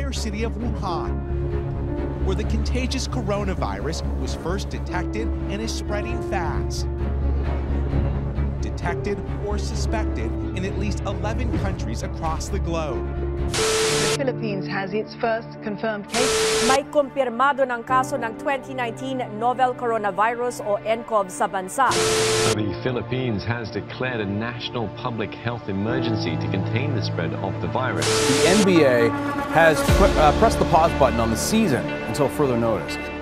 entire city of Wuhan, where the contagious coronavirus was first detected and is spreading fast. Detected or suspected in at least 11 countries across the globe. The Philippines has its first confirmed case. May kumpirmado ng kaso ng 2019 novel coronavirus o nCoV sa bansa. The Philippines has declared a national public health emergency to contain the spread of the virus. The NBA has pressed the pause button on the season until further notice.